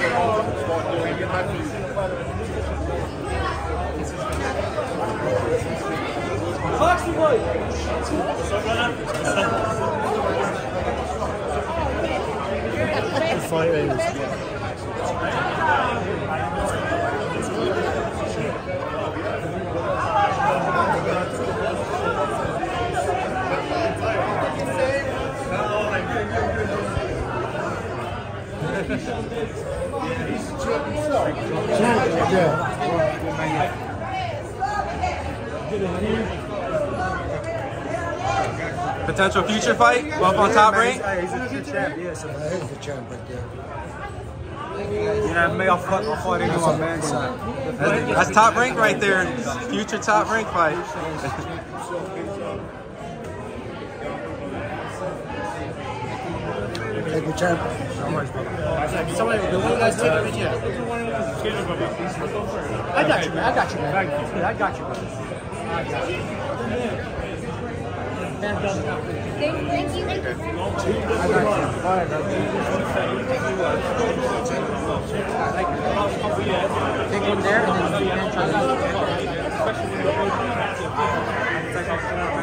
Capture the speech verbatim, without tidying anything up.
The fight is. Potential future fight? Go up on top rank? He's a future champ, yeah. So he's the champ right there. Yeah, may I fight before anyone, man. That's, that's top rank right there. Future top rank fight. Take the champ. Somebody, the one guys take a video. I got you, man. I got you, man. Yeah, I got you, man. I got you. Thank you. I got you. All right, bro. Take one there and then try to.